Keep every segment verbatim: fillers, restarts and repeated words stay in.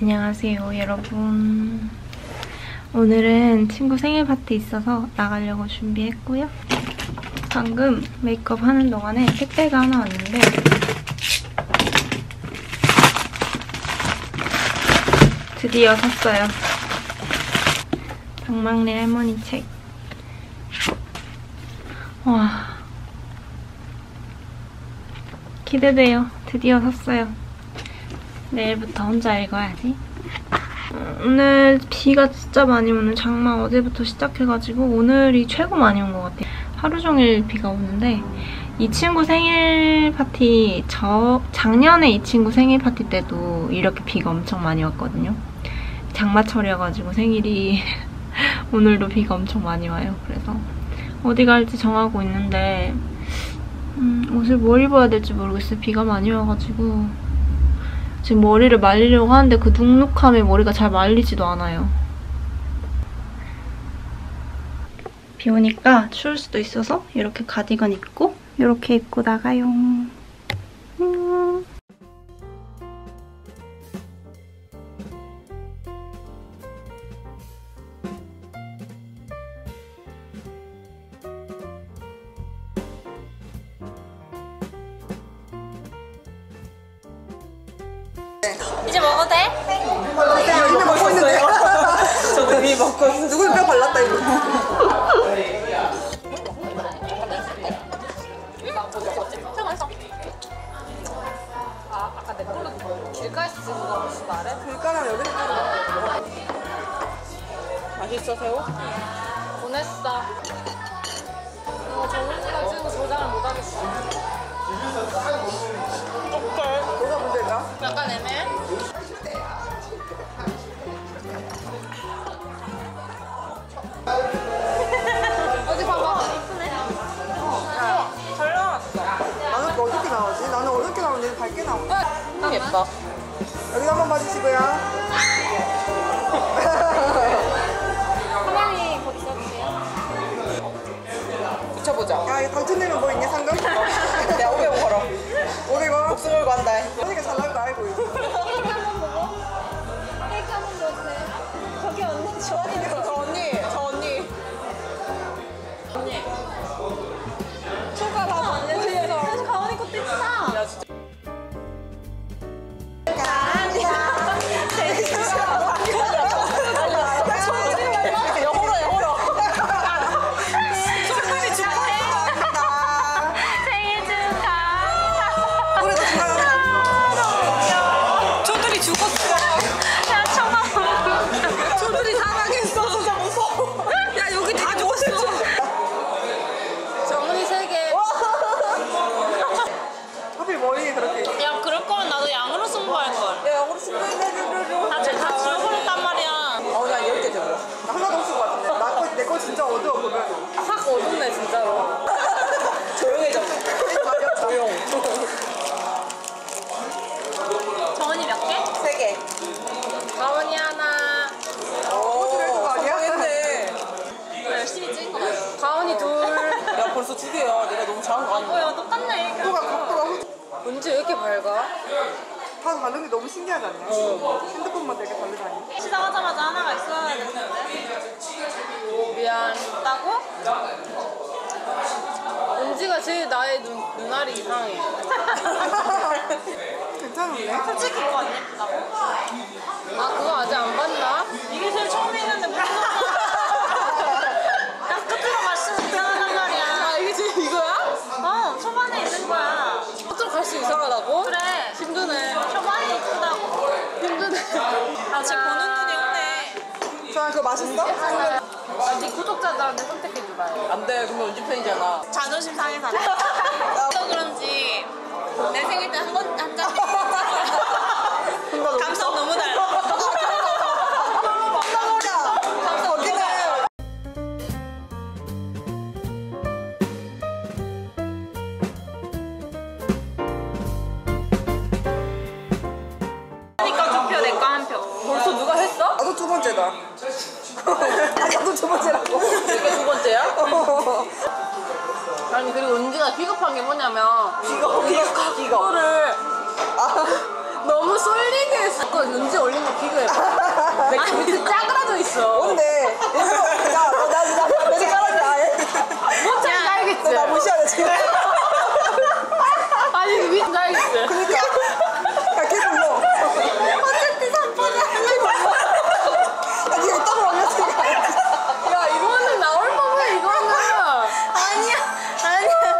안녕하세요 여러분. 오늘은 친구 생일 파티 있어서 나가려고 준비했고요. 방금 메이크업 하는 동안에 택배가 하나 왔는데 드디어 샀어요. 박막래 할머니 책. 와, 기대돼요. 드디어 샀어요. 내일부터 혼자 읽어야지. 오늘 비가 진짜 많이 오는 장마 어제부터 시작해가지고 오늘이 최고 많이 온 것 같아요. 하루 종일 비가 오는데 이 친구 생일 파티, 저 작년에 이 친구 생일 파티 때도 이렇게 비가 엄청 많이 왔거든요. 장마철이어가지고 생일이 오늘도 비가 엄청 많이 와요. 그래서 어디 갈지 정하고 있는데 음, 옷을 뭘 입어야 될지 모르겠어요. 비가 많이 와가지고 지금 머리를 말리려고 하는데 그 눅눅함에 머리가 잘 말리지도 않아요. 비 오니까 추울 수도 있어서 이렇게 가디건 입고 이렇게 입고 나가요. 음. 이제 먹어도 돼? 발랐어요. 이미 먹고 있는데. 저도 이미 먹고 있어. 누구 뼈 발랐다 이거. 아, 아까 내 걸로 길가에서 찍은 거 혹시 말해? 길가랑 여기 맛있어, 새우? 보냈어. 이거 정훈이가 찍은 거 저장을 못 하겠어. 어떡해. 뭐가 문제인가? 약간 애매해? 어디 봐봐. 이쁘네. 야, 잘 나왔어. 나는 또 어떻게 나오지? 나는 어떻게 나오는데 밝게 나오네. 딱 예뻐. 여기 한번 봐주시고요. 사장님, 곧 써주세요. 붙여보자. 야, 이거 당첨되면 뭐 있냐 상금? 내가 오백 원 걸어. 오백 원? 목숨 걸고 한다. 언니가 잘 나올 거 알고 있어. 케이크 한번 보고. 케이크 한번 보여주세요. 저기 언니, 저 언니, 저 언니, 저 언니. 언니. 초가 다 보내주셔서. 그래서 가온이 것도 있어. 야, 진짜. 진짜 어두워 보면 확 어둡네 진짜로. 조용해졌네. 맞아 조용. 정원이 몇 개? 세 개. 가온이 하나. 오, 그거 아니야? 했네. 열심히 찍은 거 같아. 가온이 둘. 야 벌써 두 개야. 내가 너무 작은 거 아니야? 어, 야 똑같네. 각도가 각도가 언제 왜 이렇게 밝아? 다 다른 게 너무 신기하지 않냐? 어. 핸드폰마다 이렇게 다르다니. 시작하자마자 하나가 있어야 되는데. 미안. 따고? 은지가 제일 나의 눈, 눈알이 이상해. 괜찮은데? 솔직히 그거 안 예쁘다고? 아 그거 아직 안 봤나? 이게 제일 처음에 있는데 무슨 야 끝으로 갈수록 이상하단 말이야. 아 이게 제일 이거야? 어 초반에 있는 거야. 끝으로 갈수록 이상하다고? 그래 힘드네. 초반에 이쁘다고. 힘드네. 아쟤 보는 눈이 없네. 자, 그거 맛있어? 아, 네 구독자들한테 선택해줘봐. 안 돼, 그러면 은지 팬이잖아. 자존심 상해서. 또 그런지 내 생일 때 한 번, 한 잔. 감성 너무 달라. 감성 너무 달라. 그러니까 두 표, 내 거 한 표. 벌써 누가 했어? 나도 두 번째다. 나도 두 번째라고. 이게 두 번째야? 아니 그리고 은지가 비겁한 게 뭐냐면 비겁, 비겁, 비겁. 이거를 아, 너무 쏠리게 했어. 또 윤지 올린 거 비교해봐. 내 밑에 짜그라져 있어. 뭔데? 야너나나 몇개 깔았냐? 뭔지 알겠지? 나 무시하네 지금. 아니 위인 알겠지? 그니까. 야 계속 뭐. 어쨌든 삼 번에 하려고. 아 니가 이따가 올렸으니까. 야 이거는 나올 법해 이거는. 아니야 아니야.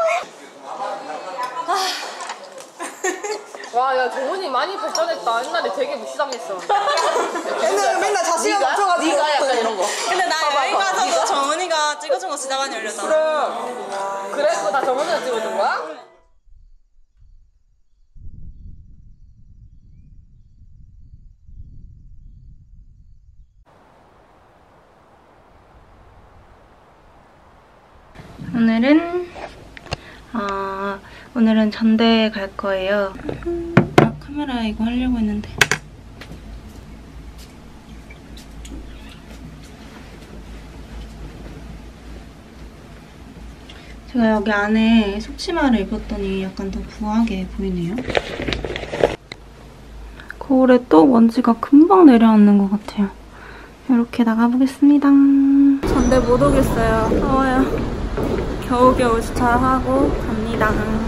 와, 야, 정훈이 많이 발전했다. 옛날에 되게 무시당했어. 옛날에 맨날 자신감 네가? 넘쳐가지고. 네가 약간 이런 거. 근데 나 여행 가서도 정은이가 찍어준 거 진짜 많이 올렸잖아. 그래. 그래? 그거 다 정훈이가 찍어준 거야? 오늘은 아 오늘은 전대 갈 거예요. 아, 카메라 이거 하려고 했는데. 제가 여기 안에 속치마를 입었더니 약간 더 부하게 보이네요. 거울에 또 먼지가 금방 내려앉는 것 같아요. 이렇게 나가보겠습니다. 전대 못 오겠어요. 더워요. 겨우겨우 주차하고 갑니다.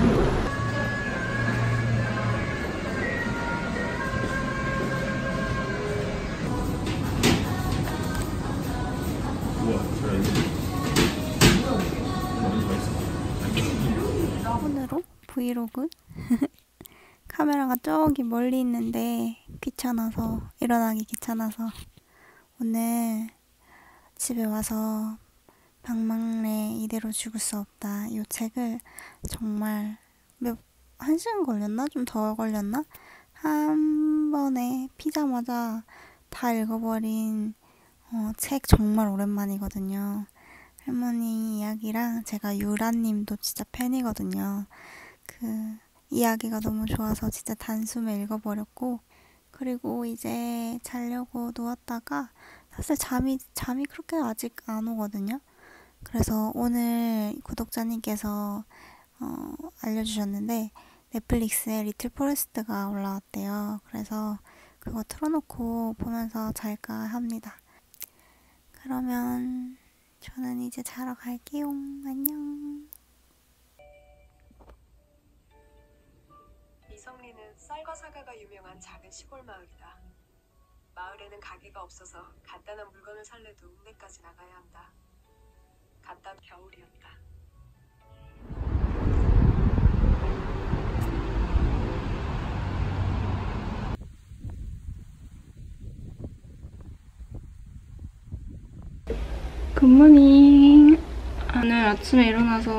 오늘로 브이로그 카메라가 저기 멀리 있는데 귀찮아서 일어나기 귀찮아서 오늘 집에 와서 방망래 이대로 죽을 수 없다 이 책을 정말 몇 한 시간 걸렸나? 좀 더 걸렸나? 한 번에 피자마자 다 읽어버린 어, 책 정말 오랜만이거든요. 할머니 이야기랑 제가 유라님도 진짜 팬이거든요. 그 이야기가 너무 좋아서 진짜 단숨에 읽어버렸고 그리고 이제 자려고 누웠다가 사실 잠이 잠이 그렇게 아직 안 오거든요. 그래서 오늘 구독자님께서 어, 알려주셨는데 넷플릭스에 리틀 포레스트가 올라왔대요. 그래서 그거 틀어놓고 보면서 잘까 합니다. 그러면 저는 이제 자러 갈게요. 안녕. 이성리는 쌀과 사과가 유명한 작은 시골 마을이다. 마을에는 가게가 없어서 간단한 물건을 살래도 읍내까지 나가야 한다. 간단 겨울이었다. 굿모닝. 오늘 아침에 일어나서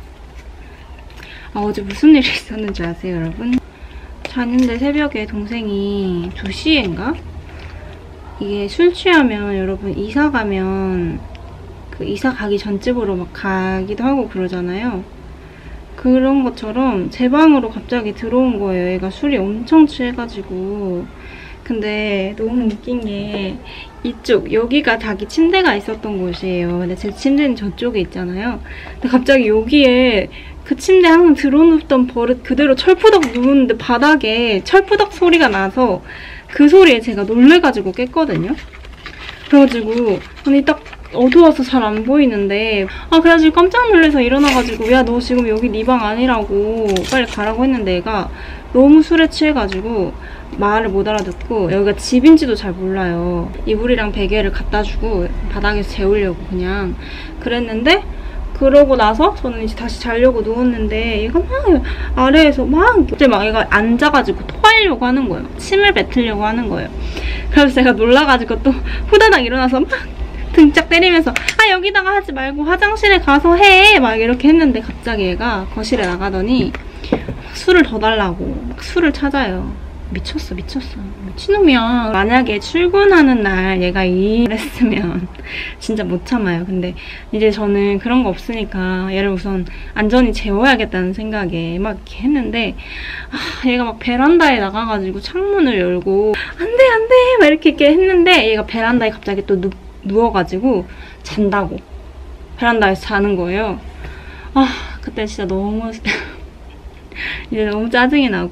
아, 어제 무슨 일이 있었는지 아세요, 여러분? 자는데 새벽에 동생이 두 시인가? 이게 술 취하면 여러분 이사 가면 그 이사 가기 전집으로 막 가기도 하고 그러잖아요. 그런 것처럼 제 방으로 갑자기 들어온 거예요. 얘가 술이 엄청 취해가지고. 근데 너무 웃긴 게 이쪽, 여기가 자기 침대가 있었던 곳이에요. 근데 제 침대는 저쪽에 있잖아요. 근데 갑자기 여기에 그 침대 항상 들어눕던 버릇 그대로 철푸덕 누웠는데 바닥에 철푸덕 소리가 나서 그 소리에 제가 놀래가지고 깼거든요. 그래가지고 아니 딱 어두워서 잘 안 보이는데 아 그래가지고 깜짝 놀라서 일어나가지고 야 너 지금 여기 네 방 아니라고 빨리 가라고 했는데 얘가 너무 술에 취해가지고 말을 못 알아듣고 여기가 집인지도 잘 몰라요. 이불이랑 베개를 갖다 주고 바닥에서 재우려고 그냥 그랬는데 그러고 나서 저는 이제 다시 자려고 누웠는데 얘가 막 아래에서 막 이제 막 얘가 앉아가지고 토하려고 하는 거예요. 침을 뱉으려고 하는 거예요. 그래서 제가 놀라가지고 또 후다닥 일어나서 막 등짝 때리면서 아 여기다가 하지 말고 화장실에 가서 해 막 이렇게 했는데 갑자기 얘가 거실에 나가더니 술을 더 달라고 막 술을 찾아요. 미쳤어 미쳤어 미친놈이야. 만약에 출근하는 날 얘가 일을 했으면 진짜 못 참아요. 근데 이제 저는 그런 거 없으니까 얘를 우선 안전히 재워야겠다는 생각에 막 이렇게 했는데 아, 얘가 막 베란다에 나가가지고 창문을 열고 안돼 안돼 막 이렇게, 이렇게 했는데 얘가 베란다에 갑자기 또 누, 누워가지고 잔다고 베란다에서 자는 거예요. 아 그때 진짜 너무 이제 너무 짜증이 나고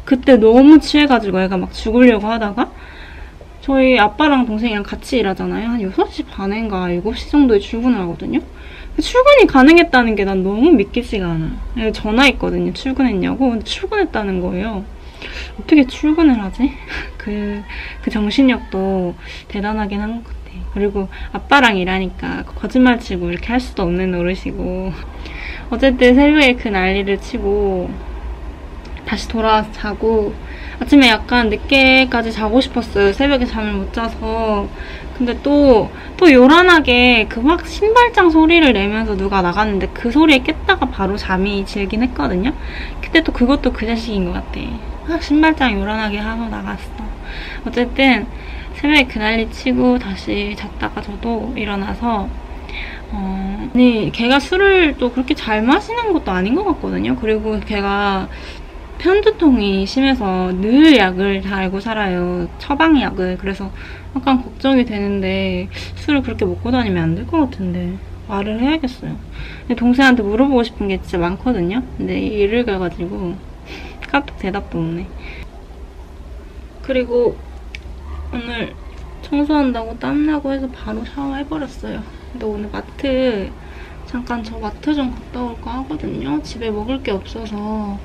그때 너무 취해가지고 애가 막 죽으려고 하다가 저희 아빠랑 동생이랑 같이 일하잖아요. 한 여섯 시 반인가 일곱 시 정도에 출근을 하거든요. 출근이 가능했다는 게 난 너무 믿기지가 않아. 전화했거든요. 출근했냐고. 근데 출근했다는 거예요. 어떻게 출근을 하지? 그, 그 정신력도 대단하긴 한 것 같아. 그리고 아빠랑 일하니까 거짓말 치고 이렇게 할 수도 없는 노릇이고. 어쨌든 새벽에 그 난리를 치고 다시 돌아와서 자고 아침에 약간 늦게까지 자고 싶었어요. 새벽에 잠을 못 자서. 근데 또, 또 요란하게 그 막 신발장 소리를 내면서 누가 나갔는데 그 소리에 깼다가 바로 잠이 질긴 했거든요. 근데 또 그것도 그 자식인 것 같아. 막 신발장 요란하게 하고 나갔어. 어쨌든 새벽에 그 난리 치고 다시 잤다가 저도 일어나서 어, 아니 걔가 술을 또 그렇게 잘 마시는 것도 아닌 것 같거든요. 그리고 걔가 편두통이 심해서 늘 약을 다 알고 살아요. 처방약을. 그래서 약간 걱정이 되는데 술을 그렇게 먹고 다니면 안 될 것 같은데 말을 해야겠어요. 근데 동생한테 물어보고 싶은 게 진짜 많거든요. 근데 일을 가가지고 카톡 대답도 없네. 그리고 오늘 청소한다고 땀나고 해서 바로 샤워해버렸어요. 근데 오늘 마트 잠깐 저 마트 좀 갔다 올까 하거든요. 집에 먹을 게 없어서.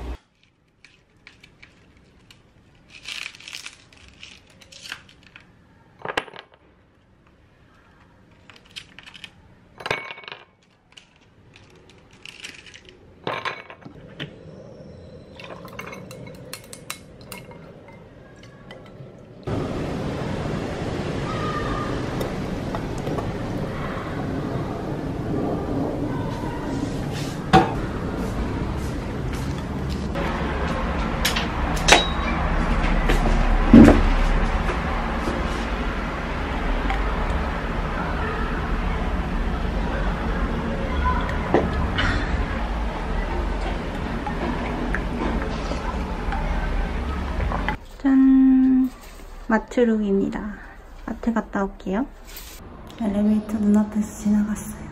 짠! 마트룩입니다. 마트 갔다 올게요. 엘리베이터 눈앞에서 지나갔어요.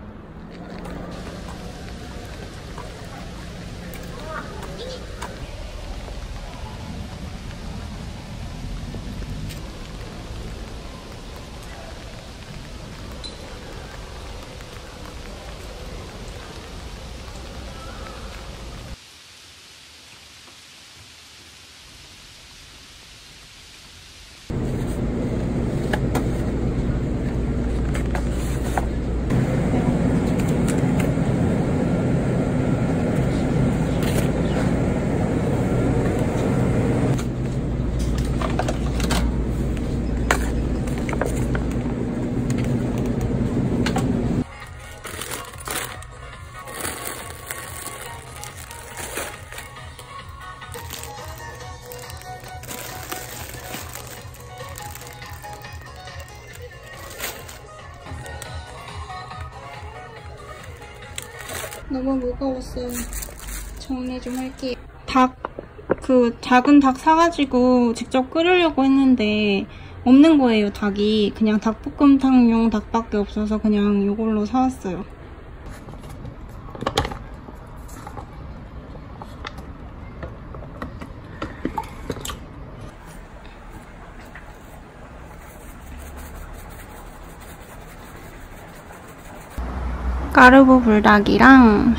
너무 무거웠어요. 정리 좀 할게요. 닭, 그 작은 닭 사가지고 직접 끓이려고 했는데 없는 거예요, 닭이. 그냥 닭볶음탕용 닭밖에 없어서 그냥 이걸로 사왔어요. 까르보 불닭이랑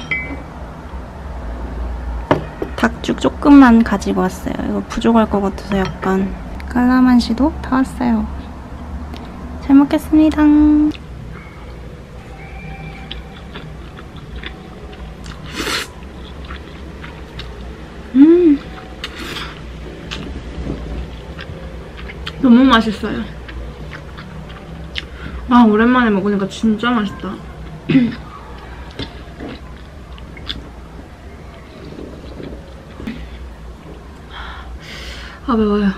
닭죽 조금만 가지고 왔어요. 이거 부족할 것 같아서 약간. 깔라만시도 다 왔어요. 잘 먹겠습니다. 음, 너무 맛있어요. 아, 오랜만에 먹으니까 진짜 맛있다. 아, 매워요.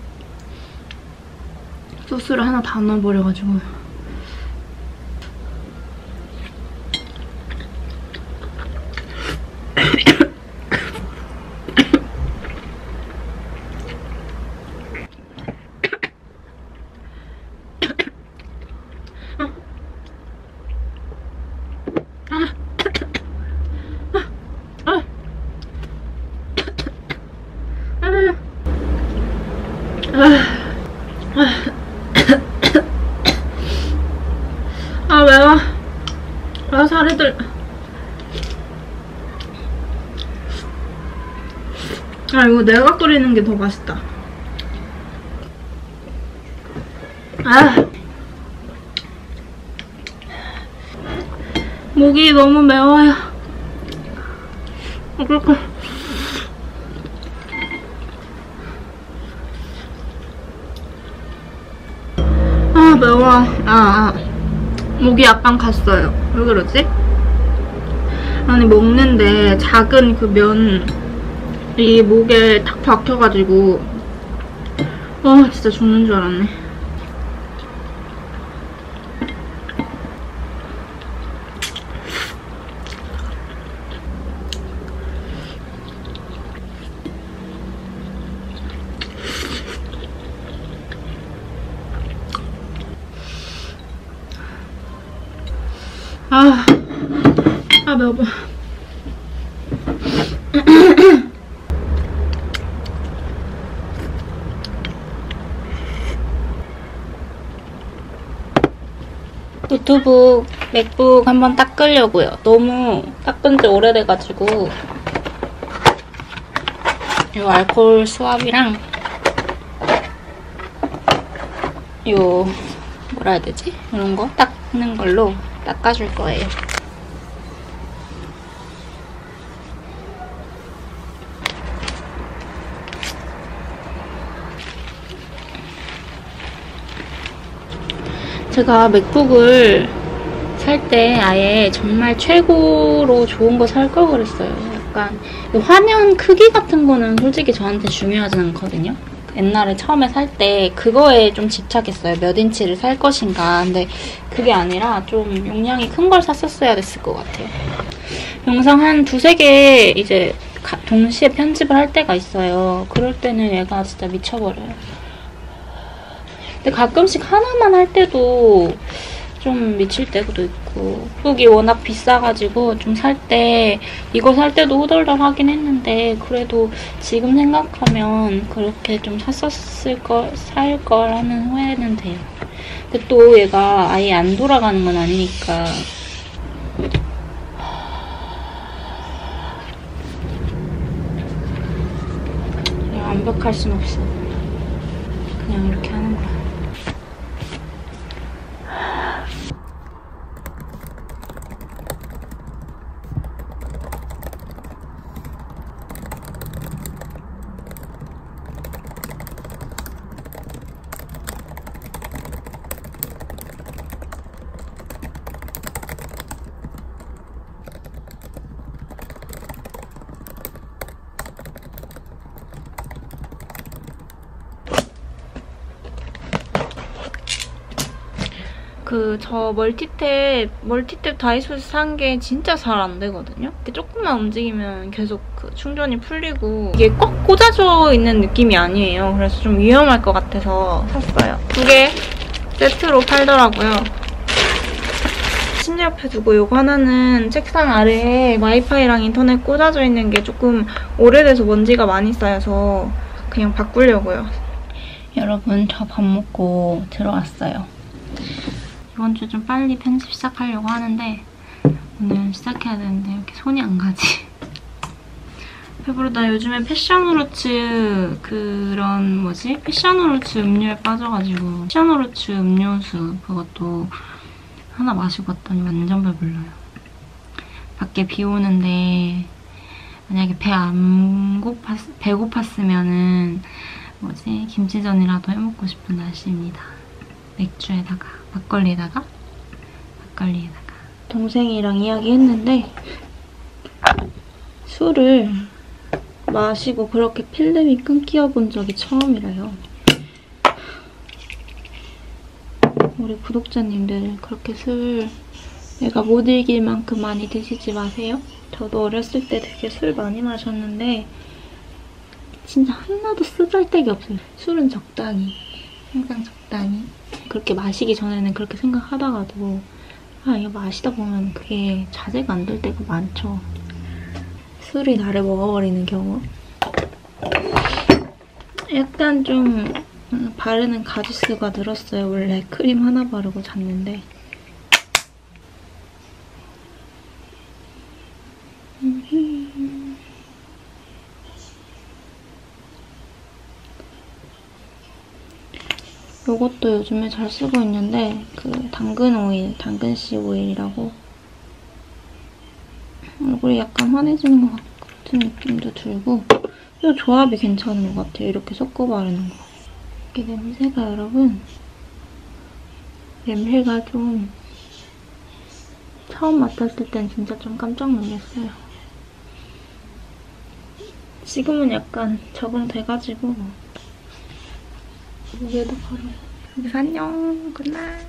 소스를 하나 다 넣어버려가지고. 아, 아 매워. 아 살이 들. 아 이거 내가 끓이는 게 더 맛있다. 아 목이 너무 매워요. 그렇게 아 매워. 아, 아 목이 약간 갔어요. 왜 그러지? 아니 먹는데 작은 그 면이 목에 탁 박혀가지고 아 진짜 죽는 줄 알았네. 아, 아 매워. 노트북, 맥북 한번 닦으려고요. 너무 닦은 지 오래돼가지고 이 알코올 수압이랑 요 뭐라 해야 되지? 이런 거 닦는 걸로 닦아줄 거예요. 제가 맥북을 살 때 아예 정말 최고로 좋은 거 살 걸 그랬어요. 약간 화면 크기 같은 거는 솔직히 저한테 중요하진 않거든요. 옛날에 처음에 살 때 그거에 좀 집착했어요. 몇 인치를 살 것인가. 근데 그게 아니라 좀 용량이 큰 걸 샀었어야 됐을 것 같아요. 영상 한 두세 개 이제 동시에 편집을 할 때가 있어요. 그럴 때는 얘가 진짜 미쳐버려요. 근데 가끔씩 하나만 할 때도 좀 미칠 때도 있고 맥북이 워낙 비싸가지고 좀 살 때 이거 살 때도 후덜덜 하긴 했는데 그래도 지금 생각하면 그렇게 좀 샀었을 걸, 살 걸 하는 후회는 돼요. 근데 또 얘가 아예 안 돌아가는 건 아니니까 그냥 완벽할 순 없어. 그냥 이렇게 하는 거야. 그 저 멀티탭 멀티탭 다이소에서 산 게 진짜 잘 안 되거든요. 이렇게 조금만 움직이면 계속 그 충전이 풀리고 이게 꽉 꽂아져 있는 느낌이 아니에요. 그래서 좀 위험할 것 같아서 샀어요. 두 개 세트로 팔더라고요. 침대 옆에 두고 이거 하나는 책상 아래에 와이파이랑 인터넷 꽂아져 있는 게 조금 오래돼서 먼지가 많이 쌓여서 그냥 바꾸려고요. 여러분 저 밥 먹고 들어왔어요. 이번 주 좀 빨리 편집 시작하려고 하는데 오늘 시작해야 되는데 이렇게 손이 안 가지. 배부르다. 요즘에 패션후르츠 그런 뭐지? 패션후르츠 음료에 빠져가지고 패션후르츠 음료수 그것도 하나 마시고 왔더니 완전 배불러요. 밖에 비 오는데 만약에 배 안 고팠, 배고팠으면은 뭐지? 김치전이라도 해먹고 싶은 날씨입니다. 맥주에다가 막걸리에다가 막걸리에다가 동생이랑 이야기했는데 술을 마시고 그렇게 필름이 끊겨 본 적이 처음이래요. 우리 구독자님들 그렇게 술 내가 못 이길 만큼 많이 드시지 마세요. 저도 어렸을 때 되게 술 많이 마셨는데 진짜 하나도 쓰잘데기 없어요. 술은 적당히, 항상 적당히. 그렇게 마시기 전에는 그렇게 생각하다가도 아 이거 마시다 보면 그게 자제가 안 될 때가 많죠. 술이 나를 먹어버리는 경우. 약간 좀 음, 바르는 가지수가 늘었어요. 원래 크림 하나 바르고 잤는데. 요것도 요즘에 잘 쓰고 있는데 그 당근 오일, 당근씨 오일이라고 얼굴이 약간 환해지는 것 같은 느낌도 들고 이 조합이 괜찮은 것 같아요. 이렇게 섞어 바르는 거. 이게 냄새가 여러분 냄새가 좀 처음 맡았을 땐 진짜 좀 깜짝 놀랐어요. 지금은 약간 적응돼가지고 무게도 바로 여기서 안녕 굿나잇.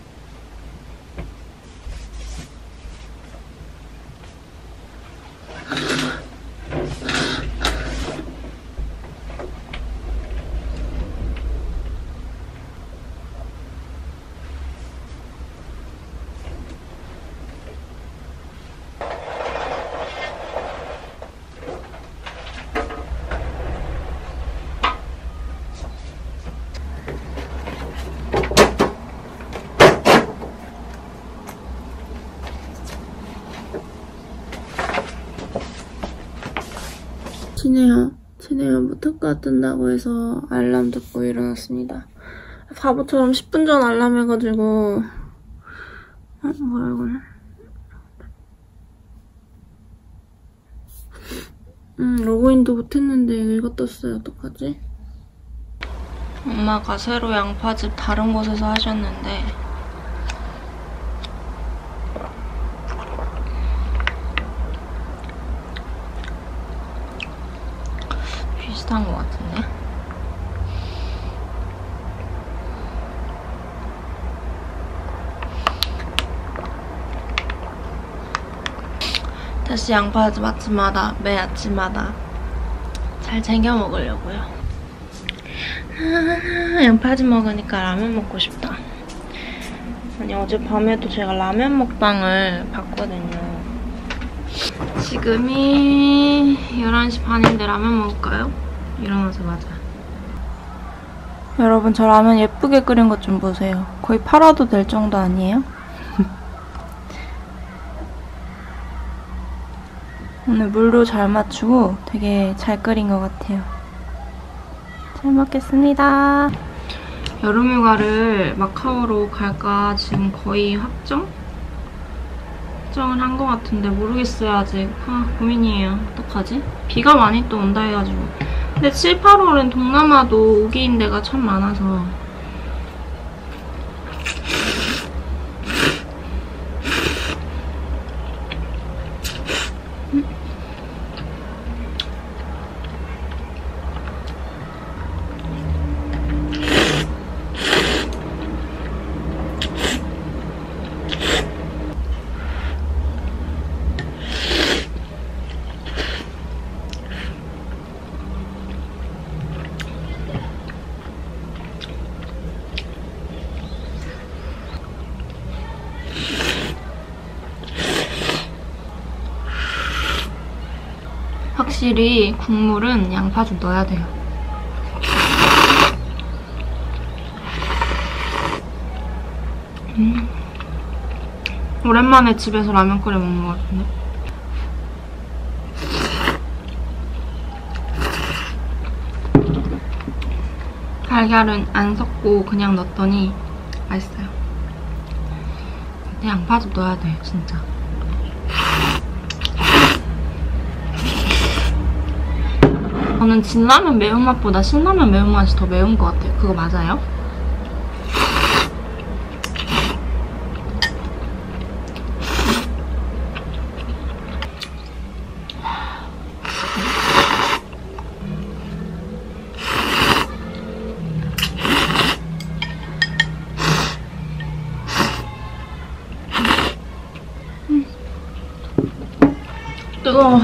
진혜야, 진혜야 모터카 뜬다고 해서 알람 듣고 일어났습니다. 바보처럼 십 분 전 알람 해가지고 어? 뭐야 이거는? 음, 로그인도 못했는데 이거 떴어요. 어떡하지? 엄마가 새로 양파즙 다른 곳에서 하셨는데 비슷한 것 같은데? 다시 양파즙 아침마다, 매 아침마다 잘 챙겨 먹으려고요. 아, 양파즙 먹으니까 라면 먹고 싶다. 아니 어젯밤에도 제가 라면 먹방을 봤거든요. 지금이 열한 시 반인데 라면 먹을까요? 일어나자마자. 여러분 저 라면 예쁘게 끓인 것 좀 보세요. 거의 팔아도 될 정도 아니에요? 오늘 물도 잘 맞추고 되게 잘 끓인 것 같아요. 잘 먹겠습니다. 여름휴가를 마카오로 갈까 지금 거의 확정? 확정을 한 것 같은데 모르겠어요 아직. 아 고민이에요. 어떡하지? 비가 많이 또 온다 해가지고. 근데 칠, 팔월은 동남아도 우기인 데가 참 많아서 확실히 국물은 양파 좀 넣어야 돼요. 음. 오랜만에 집에서 라면 끓여 먹는 것 같은데? 달걀은 안 섞고 그냥 넣었더니 맛있어요. 근데 양파 좀 넣어야 돼요, 진짜. 저는 진라면 매운맛보다 신라면 매운맛이 더 매운 것 같아요. 그거 맞아요? 음. 뜨거워.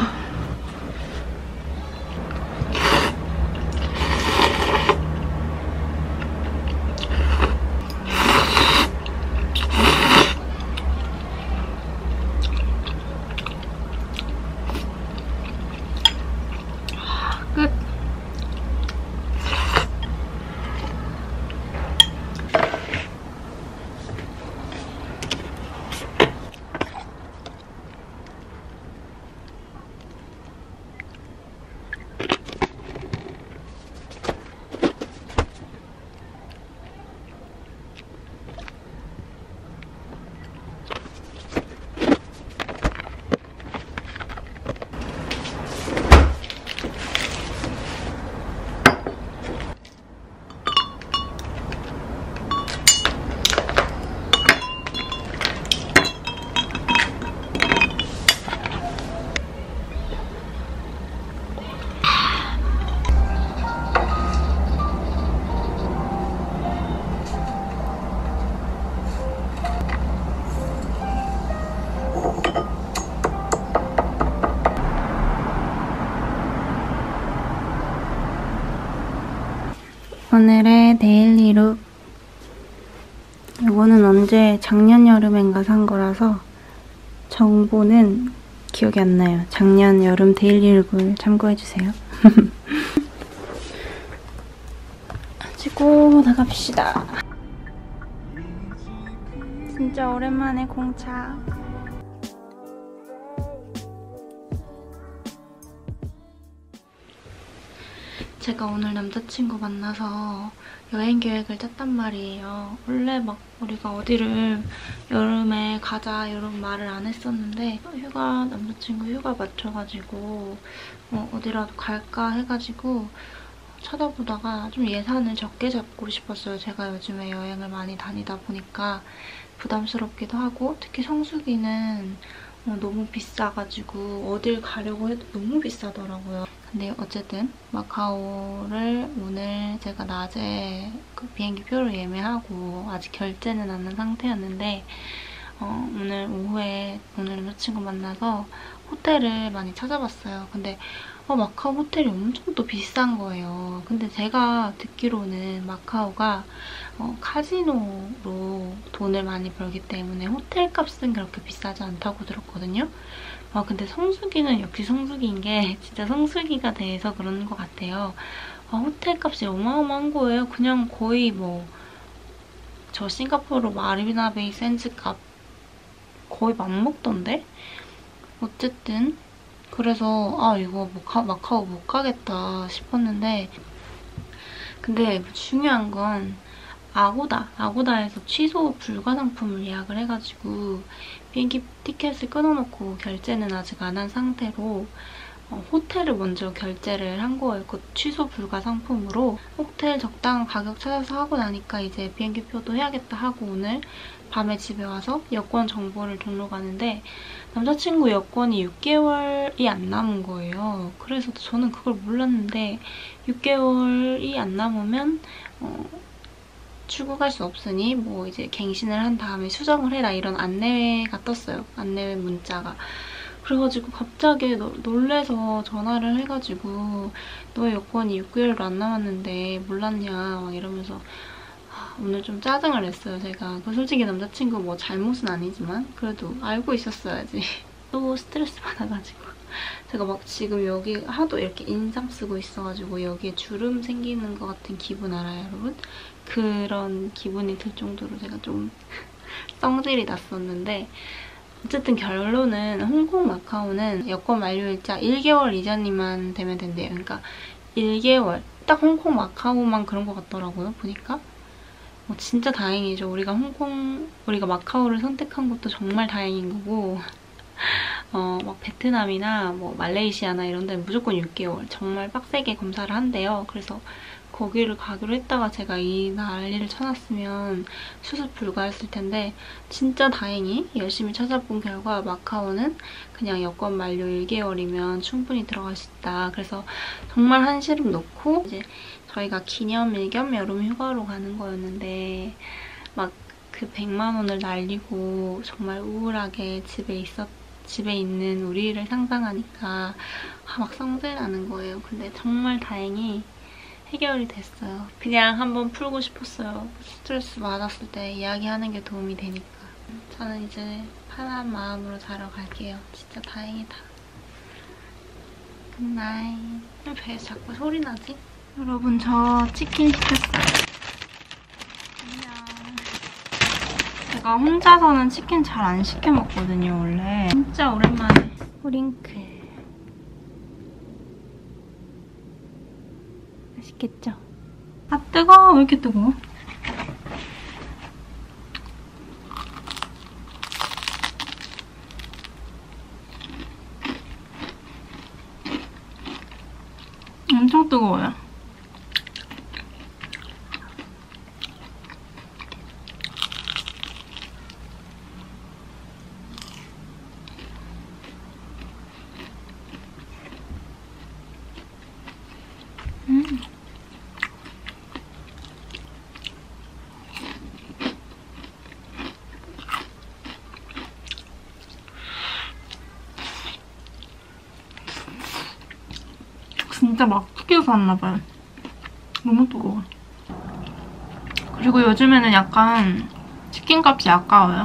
끝. 오늘의 데일리 룩. 이거는 언제 작년 여름엔가 산 거라서 정보는 기억이 안 나요. 작년 여름 데일리 룩을 참고해주세요. 가지고 나갑시다. 진짜 오랜만에 공차. 제가 오늘 남자친구 만나서 여행 계획을 짰단 말이에요. 원래 막 우리가 어디를 여름에 가자 이런 말을 안 했었는데 휴가, 남자친구 휴가 맞춰가지고 어, 어디라도 갈까 해가지고 찾아보다가 좀 예산을 적게 잡고 싶었어요. 제가 요즘에 여행을 많이 다니다 보니까 부담스럽기도 하고 특히 성수기는 어, 너무 비싸가지고 어딜 가려고 해도 너무 비싸더라고요. 근데 어쨌든 마카오를 오늘 제가 낮에 그 비행기 표를 예매하고 아직 결제는 안 한 상태였는데 어, 오늘 오후에 오늘 남자친구 만나서 호텔을 많이 찾아봤어요. 근데 어, 마카오 호텔이 엄청 또 비싼 거예요. 근데 제가 듣기로는 마카오가 어, 카지노로 돈을 많이 벌기 때문에 호텔 값은 그렇게 비싸지 않다고 들었거든요. 아, 근데 성수기는 역시 성수기인 게 진짜 성수기가 돼서 그런 것 같아요. 아, 호텔 값이 어마어마한 거예요. 그냥 거의 뭐 저 싱가포르 마리나 베이 샌즈 값 거의 맞먹던데? 어쨌든 그래서 아 이거 마카, 마카오 못 가겠다 싶었는데 근데 중요한 건 아고다, 아고다에서 취소 불가 상품을 예약을 해가지고 비행기 티켓을 끊어놓고 결제는 아직 안 한 상태로 어, 호텔을 먼저 결제를 한 거예요. 그 취소 불가 상품으로 호텔 적당한 가격 찾아서 하고 나니까 이제 비행기 표도 해야겠다 하고 오늘 밤에 집에 와서 여권 정보를 등록하는데 남자친구 여권이 육 개월이 안 남은 거예요. 그래서 저는 그걸 몰랐는데 육 개월이 안 남으면 어, 출국할 수 없으니 뭐 이제 갱신을 한 다음에 수정을 해라 이런 안내가 떴어요. 안내 문자가. 그래가지고 갑자기 노, 놀래서 전화를 해가지고 너의 여권이 육 개월도 안 남았는데 몰랐냐 막 이러면서 아, 오늘 좀 짜증을 냈어요, 제가. 그 솔직히 남자친구 뭐 잘못은 아니지만 그래도 알고 있었어야지. 또 스트레스 받아가지고 제가 막 지금 여기 하도 이렇게 인상 쓰고 있어가지고 여기에 주름 생기는 것 같은 기분 알아요, 여러분? 그런 기분이 들 정도로 제가 좀 성질이 났었는데 어쨌든 결론은 홍콩 마카오는 여권 만료일자 일 개월 이전이만 되면 된대요. 그러니까 일 개월. 딱 홍콩 마카오만 그런 것 같더라고요, 보니까. 어, 진짜 다행이죠. 우리가 홍콩, 우리가 마카오를 선택한 것도 정말 다행인 거고 어, 막 베트남이나 뭐 말레이시아나 이런 데는 무조건 육 개월. 정말 빡세게 검사를 한대요. 그래서 거기를 가기로 했다가 제가 이 난리를 쳐놨으면 수습 불가했을 텐데 진짜 다행히 열심히 찾아본 결과 마카오는 그냥 여권 만료 일 개월이면 충분히 들어갈 수 있다. 그래서 정말 한시름 놓고 이제 저희가 기념일 겸 여름 휴가로 가는 거였는데 막 그 백만 원을 날리고 정말 우울하게 집에 있었 집에 있는 우리를 상상하니까 아, 막 성질 나는 거예요. 근데 정말 다행히 해결이 됐어요. 그냥 한번 풀고 싶었어요. 스트레스 받았을 때 이야기하는 게 도움이 되니까. 저는 이제 편한 마음으로 자러 갈게요. 진짜 다행이다. 굿나잇. 배에 자꾸 소리 나지? 여러분, 저 치킨 시켰어요. 안녕. 제가 혼자서는 치킨 잘 안 시켜 먹거든요, 원래. 진짜 오랜만에. 프링클. 맛있겠죠? 아, 뜨거워. 왜 이렇게 뜨거워? 엄청 뜨거워요. 음. 진짜 막 튀겨서 왔나봐요. 너무 뜨거워. 그리고 요즘에는 약간 치킨값이 아까워요.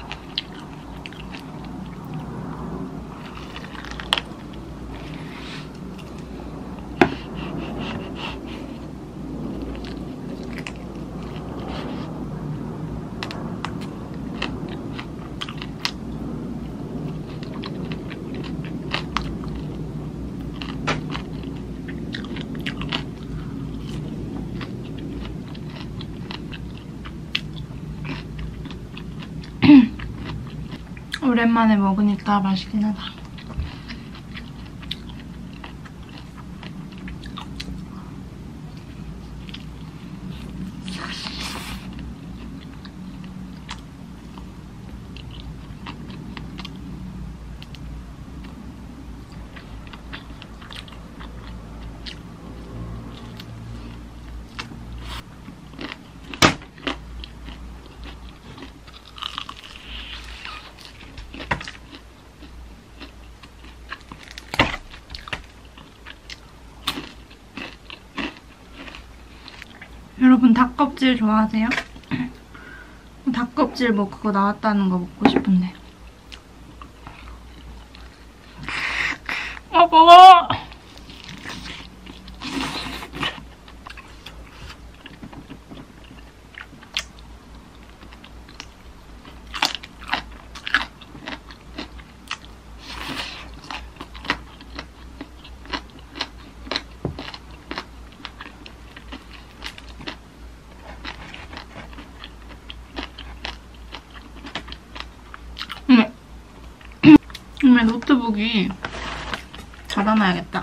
오랜만에 먹으니까 맛있긴 하다. 여러분 닭껍질 좋아하세요? 닭껍질 뭐 그거 나왔다는 거 먹고 싶은데. 아 먹어! 정말 노트북이 닫아놔야겠다.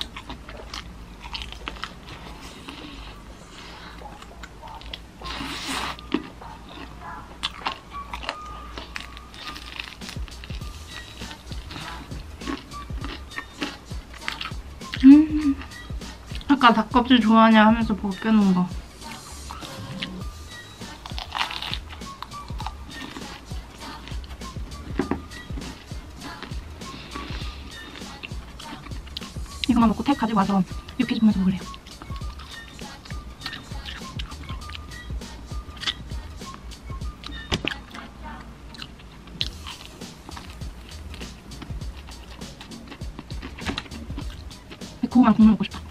음, 아까 닭껍질 좋아하냐 하면서 벗겨놓은 거. 이거만 먹고 택 가지고 와서 육회집면서 먹으래요. 매콤한 국물 먹고 싶다.